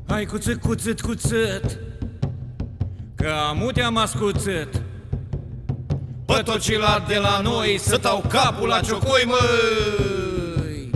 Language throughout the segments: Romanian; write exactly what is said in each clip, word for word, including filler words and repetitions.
Hai cuțit, cuțit, cuțit, că amu te-am ascuțit. Pe tot ce la de la noi să dau capul la ciocoi, măi!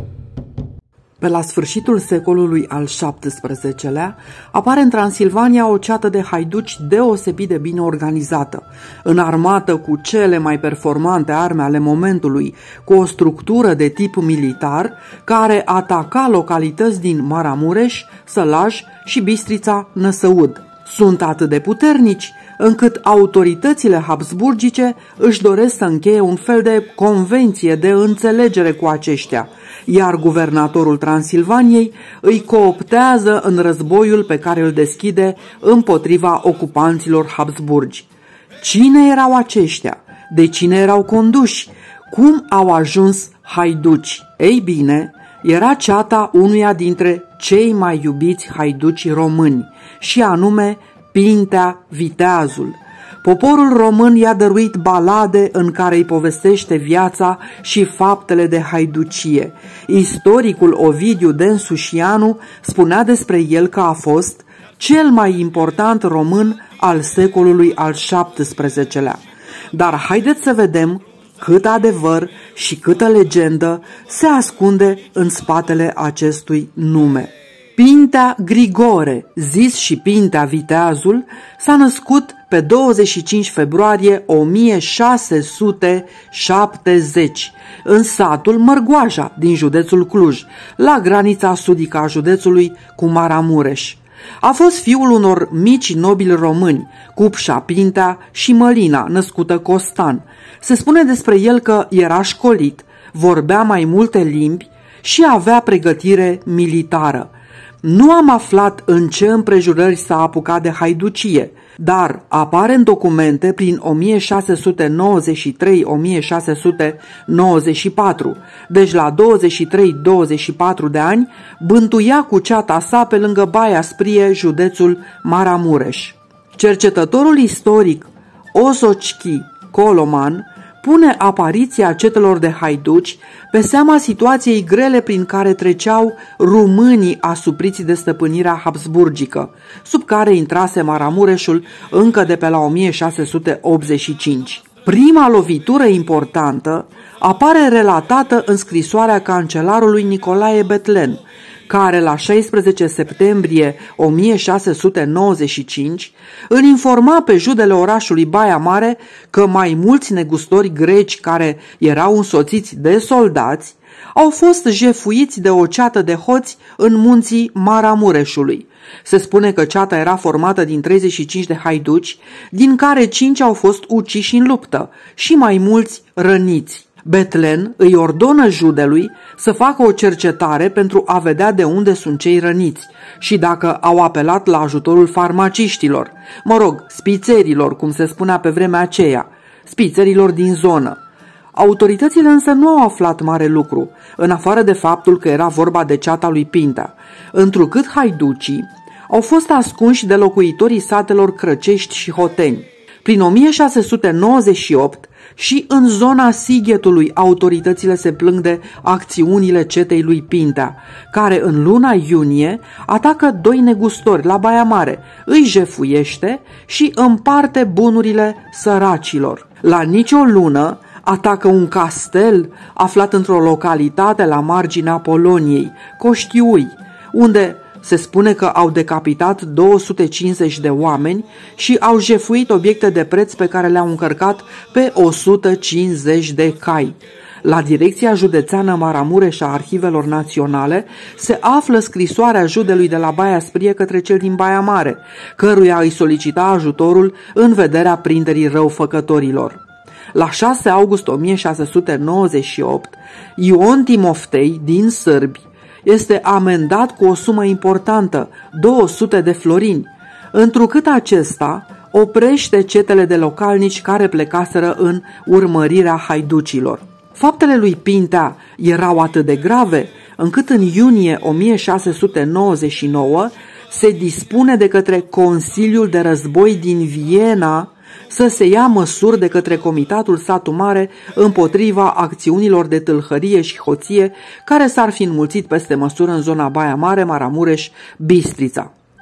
Pe la sfârșitul secolului al șaptesprezecelea apare în Transilvania o ceată de haiduci deosebit de bine organizată, înarmată cu cele mai performante arme ale momentului, cu o structură de tip militar, care ataca localități din Maramureș, Sălaj și Bistrița Năsăud. Sunt atât de puternici încât autoritățile habsburgice își doresc să încheie un fel de convenție de înțelegere cu aceștia, iar guvernatorul Transilvaniei îi cooptează în războiul pe care îl deschide împotriva ocupanților Habsburgi. Cine erau aceștia? De cine erau conduși? Cum au ajuns haiduci? Ei bine, era ceata unuia dintre cei mai iubiți haiduci români, și anume Pintea Viteazul. Poporul român i-a dăruit balade în care îi povestește viața și faptele de haiducie. Istoricul Ovidiu Densușianu spunea despre el că a fost cel mai important român al secolului al șaptesprezecelea. Dar haideți să vedem cât adevăr și câtă legendă se ascunde în spatele acestui nume. Pintea Grigore, zis și Pintea Viteazul, s-a născut pe douăzeci și cinci februarie o mie șase sute șaptezeci în satul Mărgoaja din județul Cluj, la granița sudică a județului cu Maramureș. A fost fiul unor mici nobili români, Cupșa Pintea și Mălina, născută Costan. Se spune despre el că era școlit, vorbea mai multe limbi și avea pregătire militară. Nu am aflat în ce împrejurări s-a apucat de haiducie, dar apare în documente prin o mie șase sute nouăzeci și trei - o mie șase sute nouăzeci și patru, deci la douăzeci și trei - douăzeci și patru de ani, bântuia cu ceata sa pe lângă Baia Sprie, județul Maramureș. Cercetătorul istoric Osochki Coloman pune apariția cetelor de haiduci pe seama situației grele prin care treceau românii asupriți de stăpânirea habsburgică, sub care intrase Maramureșul încă de pe la o mie șase sute optzeci și cinci. Prima lovitură importantă apare relatată în scrisoarea cancelarului Nicolae Betlen, care la șaisprezece septembrie o mie șase sute nouăzeci și cinci îl informa pe judele orașului Baia Mare că mai mulți negustori greci care erau însoțiți de soldați au fost jefuiți de o ceată de hoți în munții Maramureșului. Se spune că ceata era formată din treizeci și cinci de haiduci, din care cinci au fost uciși în luptă și mai mulți răniți. Betlen îi ordonă judelui să facă o cercetare pentru a vedea de unde sunt cei răniți și dacă au apelat la ajutorul farmaciștilor, mă rog, spițerilor, cum se spunea pe vremea aceea, spițerilor din zonă. Autoritățile însă nu au aflat mare lucru, în afară de faptul că era vorba de ceata lui Pintea, întrucât haiducii au fost ascunși de locuitorii satelor Crăcești și Hoteni. Prin o mie șase sute nouăzeci și opt, și în zona Sighetului autoritățile se plâng de acțiunile cetei lui Pintea, care în luna iunie atacă doi negustori la Baia Mare, îi jefuiește și împarte bunurile săracilor. La nicio lună atacă un castel aflat într-o localitate la marginea Poloniei, Coștiui, unde se spune că au decapitat două sute cincizeci de oameni și au jefuit obiecte de preț pe care le-au încărcat pe o sută cincizeci de cai. La Direcția Județeană Maramureș a Arhivelor Naționale se află scrisoarea judelui de la Baia Sprie către cel din Baia Mare, căruia îi solicita ajutorul în vederea prinderii răufăcătorilor. La șase august o mie șase sute nouăzeci și opt, Ion Timoftei din Sârbi este amendat cu o sumă importantă, două sute de florini, întrucât acesta oprește cetele de localnici care plecaseră în urmărirea haiducilor. Faptele lui Pintea erau atât de grave, încât în iunie o mie șase sute nouăzeci și nouă se dispune de către Consiliul de Război din Viena să se ia măsuri de către Comitatul Satu Mare împotriva acțiunilor de tâlhărie și hoție care s-ar fi înmulțit peste măsură în zona Baia Mare, Maramureș, Bistrița.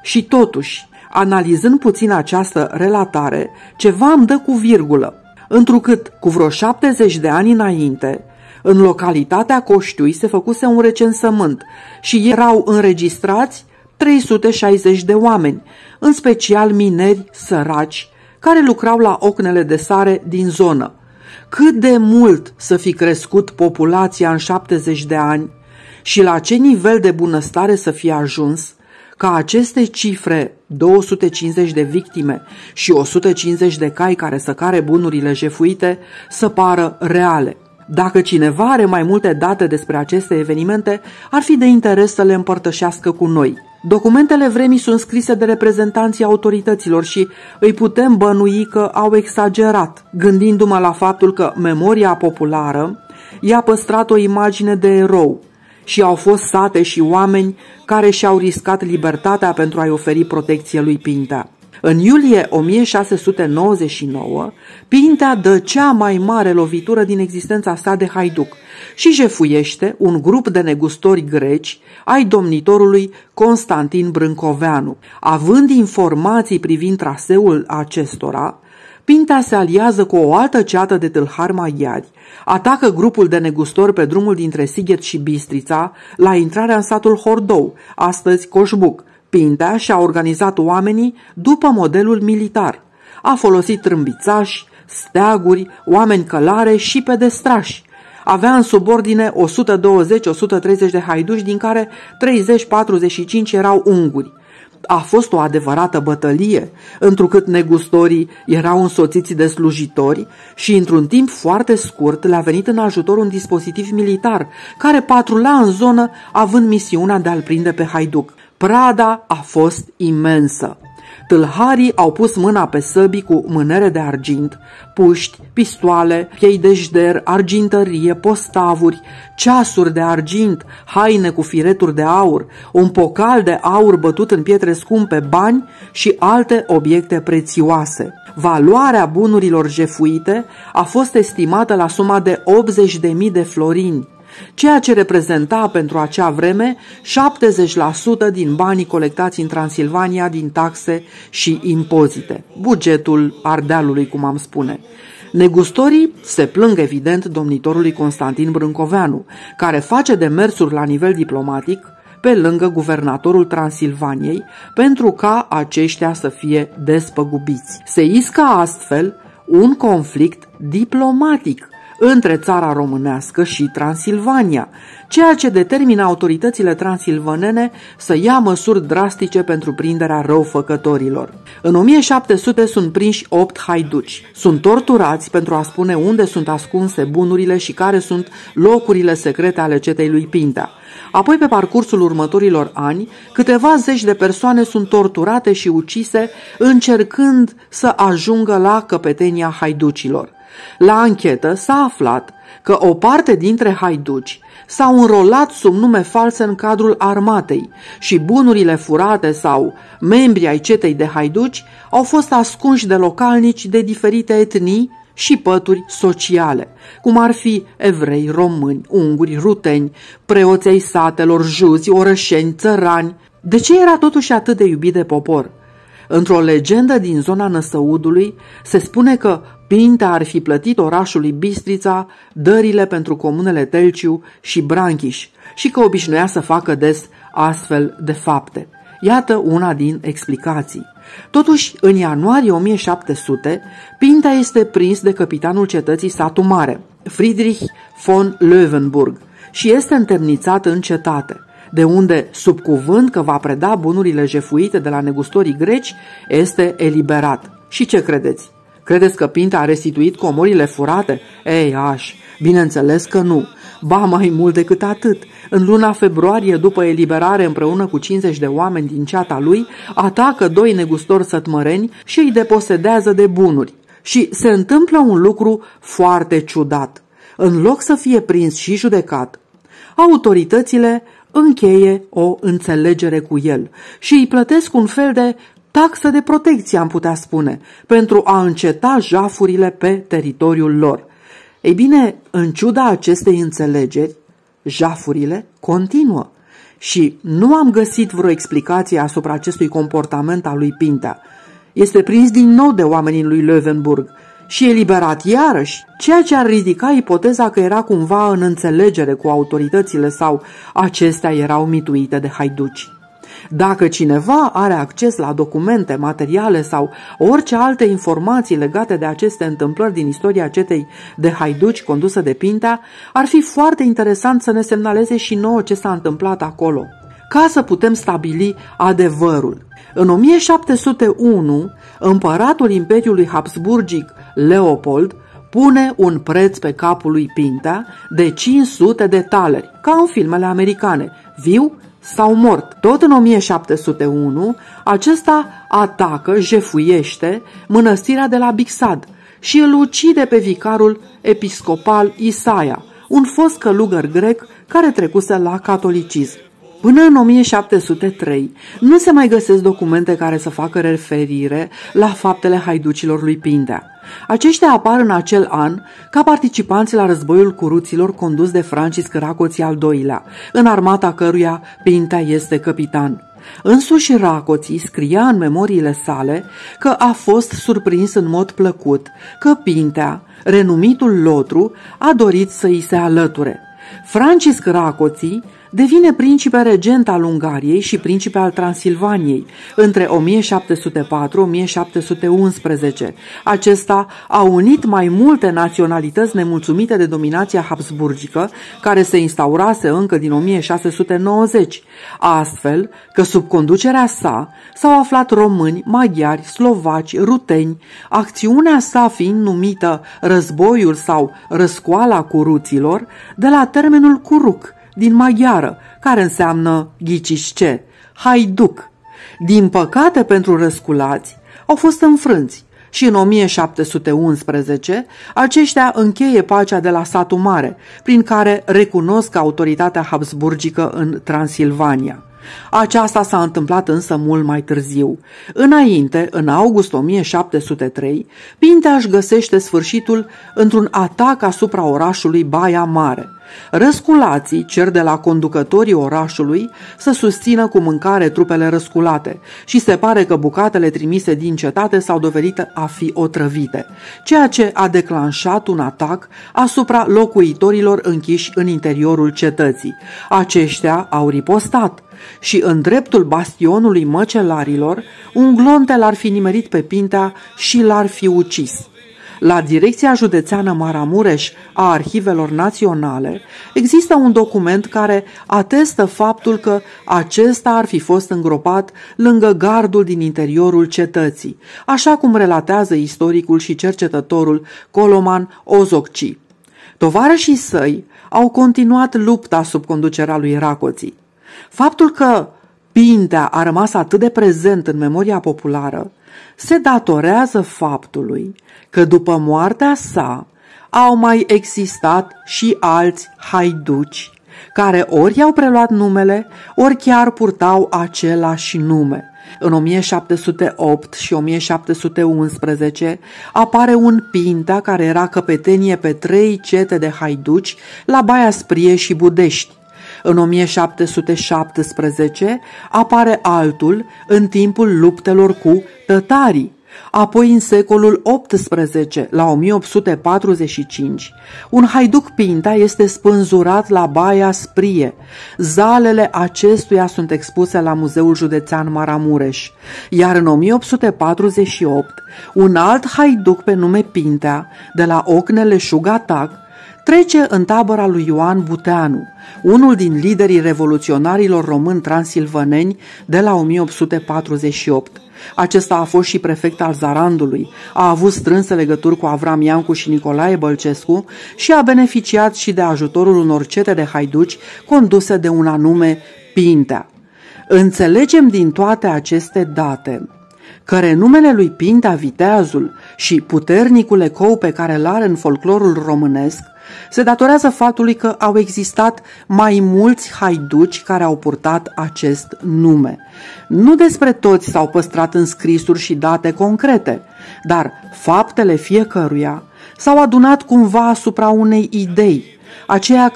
Și totuși, analizând puțin această relatare, ceva îmi dă cu virgulă, întrucât cu vreo șaptezeci de ani înainte, în localitatea Coștiui se făcuse un recensământ și erau înregistrați trei sute șaizeci de oameni, în special mineri săraci, care lucrau la ocnele de sare din zonă. Cât de mult să fi crescut populația în șaptezeci de ani și la ce nivel de bunăstare să fie ajuns, ca aceste cifre, două sute cincizeci de victime și o sută cincizeci de cai care să care bunurile jefuite, să pară reale. Dacă cineva are mai multe date despre aceste evenimente, ar fi de interes să le împărtășească cu noi. Documentele vremii sunt scrise de reprezentanții autorităților și îi putem bănui că au exagerat, gândindu-mă la faptul că memoria populară i-a păstrat o imagine de erou și au fost sate și oameni care și-au riscat libertatea pentru a-i oferi protecție lui Pintea. În iulie o mie șase sute nouăzeci și nouă, Pintea dă cea mai mare lovitură din existența sa de haiduc și jefuiește un grup de negustori greci ai domnitorului Constantin Brâncoveanu. Având informații privind traseul acestora, Pintea se aliază cu o altă ceată de tâlhari maghiari, atacă grupul de negustori pe drumul dintre Sighet și Bistrița la intrarea în satul Hordou, astăzi Coșbuc. Pintea și-a organizat oamenii după modelul militar. A folosit trâmbițași, steaguri, oameni călare și pedestrași. Avea în subordine o sută douăzeci - o sută treizeci de haiduci, din care treizeci - patruzeci și cinci erau unguri. A fost o adevărată bătălie, întrucât negustorii erau însoțiți de slujitori și într-un timp foarte scurt le-a venit în ajutor un dispozitiv militar care patrula în zonă având misiunea de a-l prinde pe haiduc. Prada a fost imensă. Tâlharii au pus mâna pe săbii cu mânere de argint, puști, pistoale, piei de jder, argintărie, postavuri, ceasuri de argint, haine cu fireturi de aur, un pocal de aur bătut în pietre scumpe, bani și alte obiecte prețioase. Valoarea bunurilor jefuite a fost estimată la suma de optzeci de mii de florini, ceea ce reprezenta pentru acea vreme șaptezeci la sută din banii colectați în Transilvania din taxe și impozite, bugetul Ardealului, cum am spune. Negustorii se plâng evident domnitorului Constantin Brâncoveanu, care face demersuri la nivel diplomatic pe lângă guvernatorul Transilvaniei pentru ca aceștia să fie despăgubiți. Se iscă astfel un conflict diplomatic între țara românească și Transilvania, ceea ce determină autoritățile transilvanene să ia măsuri drastice pentru prinderea răufăcătorilor. În o mie șapte sute sunt prinși opt haiduci. Sunt torturați pentru a spune unde sunt ascunse bunurile și care sunt locurile secrete ale cetei lui Pintea. Apoi, pe parcursul următorilor ani, câteva zeci de persoane sunt torturate și ucise încercând să ajungă la căpetenia haiducilor. La anchetă s-a aflat că o parte dintre haiduci s-au înrolat sub nume false în cadrul armatei și bunurile furate sau membrii ai cetei de haiduci au fost ascunși de localnici de diferite etnii și pături sociale, cum ar fi evrei, români, unguri, ruteni, preoți ai satelor, juzi, orășeni, țărani. De ce era totuși atât de iubit de popor? Într-o legendă din zona Năsăudului se spune că Pintea ar fi plătit orașului Bistrița dările pentru comunele Telciu și Branchiș și că obișnuia să facă des astfel de fapte. Iată una din explicații. Totuși, în ianuarie o mie șapte sute, Pintea este prins de capitanul cetății Satu Mare, Friedrich von Löwenburg, și este întemnițat în cetate, de unde, sub cuvânt că va preda bunurile jefuite de la negustorii greci, este eliberat. Și ce credeți? Credeți că Pintea a restituit comorile furate? Ei, aș, bineînțeles că nu. Ba mai mult decât atât. În luna februarie, după eliberare împreună cu cincizeci de oameni din ceata lui, atacă doi negustori sătmăreni și îi deposedează de bunuri. Și se întâmplă un lucru foarte ciudat. În loc să fie prins și judecat, autoritățile încheie o înțelegere cu el și îi plătesc un fel de taxă de protecție, am putea spune, pentru a înceta jafurile pe teritoriul lor. Ei bine, în ciuda acestei înțelegeri, jafurile continuă. și nu am găsit vreo explicație asupra acestui comportament al lui Pintea. Este prins din nou de oamenii lui Löwenburg și eliberat iarăși, ceea ce ar ridica ipoteza că era cumva în înțelegere cu autoritățile sau acestea erau mituite de haiduci. Dacă cineva are acces la documente, materiale sau orice alte informații legate de aceste întâmplări din istoria cetei de haiduci condusă de Pintea, ar fi foarte interesant să ne semnaleze și nouă ce s-a întâmplat acolo, ca să putem stabili adevărul. În o mie șapte sute unu, împăratul Imperiului Habsburgic Leopold pune un preț pe capul lui Pintea de cinci sute de taleri, ca în filmele americane, viu sau mort. Tot în o mie șapte sute unu, acesta atacă, jefuiește mănăstirea de la Bixad și îl ucide pe vicarul episcopal Isaia, un fost călugăr grec care trecuse la catolicism. Până în o mie șapte sute trei nu se mai găsesc documente care să facă referire la faptele haiducilor lui Pintea. Aceștia apar în acel an ca participanți la războiul curuților condus de Francisc Rákóczi al doilea, în armata căruia Pintea este capitan. Însuși Rákóczi scria în memoriile sale că a fost surprins în mod plăcut, că Pintea, renumitul lotru, a dorit să îi se alăture. Francisc Rákóczi devine principe regent al Ungariei și principe al Transilvaniei între o mie șapte sute patru - o mie șapte sute unsprezece. Acesta a unit mai multe naționalități nemulțumite de dominația habsburgică, care se instaurase încă din o mie șase sute nouăzeci, astfel că sub conducerea sa s-au aflat români, maghiari, slovaci, ruteni, acțiunea sa fiind numită războiul sau răscoala curuților, de la termenul curuc, din maghiară, care înseamnă, ghiciți ce, haiduc. Din păcate pentru răsculați, au fost înfrânți și în o mie șapte sute unsprezece aceștia încheie pacea de la Satul Mare, prin care recunosc autoritatea habsburgică în Transilvania. Aceasta s-a întâmplat însă mult mai târziu. Înainte, în august o mie șapte sute trei, Pintea își găsește sfârșitul într-un atac asupra orașului Baia Mare. Răsculații cer de la conducătorii orașului să susțină cu mâncare trupele răsculate și se pare că bucatele trimise din cetate s-au dovedit a fi otrăvite, ceea ce a declanșat un atac asupra locuitorilor închiși în interiorul cetății. Aceștia au ripostat și în dreptul bastionului măcelarilor un glonte l-ar fi nimerit pe Pintea și l-ar fi ucis. La Direcția Județeană Maramureș a Arhivelor Naționale există un document care atestă faptul că acesta ar fi fost îngropat lângă gardul din interiorul cetății, așa cum relatează istoricul și cercetătorul Coloman Ozocci. Tovarășii săi au continuat lupta sub conducerea lui Rákóczi. Faptul că Pintea a rămas atât de prezent în memoria populară se datorează faptului că după moartea sa au mai existat și alți haiduci care ori i-au preluat numele, ori chiar purtau același nume. În o mie șapte sute opt și o mie șapte sute unsprezece apare un Pintea care era căpetenie pe trei cete de haiduci la Baia Sprie și Budești. În o mie șapte sute șaptesprezece apare altul în timpul luptelor cu tătarii. Apoi în secolul optsprezece, la o mie opt sute patruzeci și cinci, un haiduc Pintea este spânzurat la Baia Sprie. Zalele acestuia sunt expuse la Muzeul Județean Maramureș. Iar în o mie opt sute patruzeci și opt, un alt haiduc pe nume Pintea, de la Ocnele Șugatac, trece în tabăra lui Ioan Buteanu, unul din liderii revoluționarilor români transilvaneni de la o mie opt sute patruzeci și opt. Acesta a fost și prefect al Zarandului, a avut strânse legături cu Avram Iancu și Nicolae Bălcescu și a beneficiat și de ajutorul unor cete de haiduci conduse de un anume Pintea. Înțelegem din toate aceste date că renumele lui Pintea Viteazul și puternicul ecou pe care îl are în folclorul românesc se datorează faptului că au existat mai mulți haiduci care au purtat acest nume. Nu despre toți s-au păstrat înscrisuri și date concrete, dar faptele fiecăruia s-au adunat cumva asupra unei idei, aceea că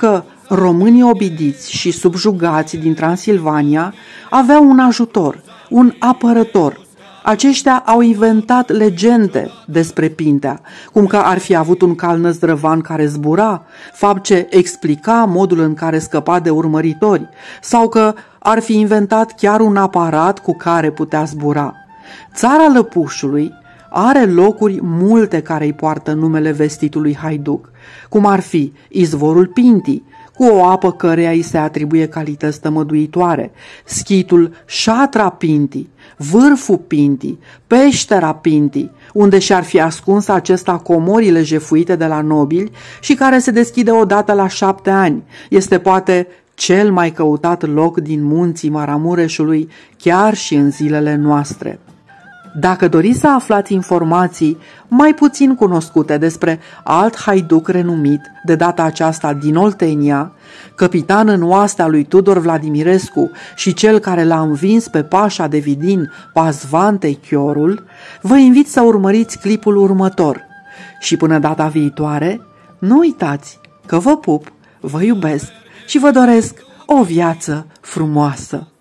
Românii obidiți și subjugați din Transilvania aveau un ajutor, un apărător. Aceștia au inventat legende despre Pintea, cum că ar fi avut un cal năzdrăvan care zbura, fapt ce explica modul în care scăpa de urmăritori, sau că ar fi inventat chiar un aparat cu care putea zbura. Țara Lăpușului are locuri multe care îi poartă numele vestitului haiduc, cum ar fi izvorul Pintii, cu o apă căreia îi se atribuie calități tămăduitoare, schitul Șatra Pintii, vârful Pintii, peștera Pintii, unde și-ar fi ascuns acesta comorile jefuite de la nobili și care se deschide odată la șapte ani. Este poate cel mai căutat loc din munții Maramureșului, chiar și în zilele noastre. Dacă doriți să aflați informații mai puțin cunoscute despre alt haiduc renumit, de data aceasta din Oltenia, capitan în oastea lui Tudor Vladimirescu și cel care l-a învins pe pașa de Vidin, Pazvante Chiorul, vă invit să urmăriți clipul următor. Și până data viitoare, nu uitați că vă pup, vă iubesc și vă doresc o viață frumoasă.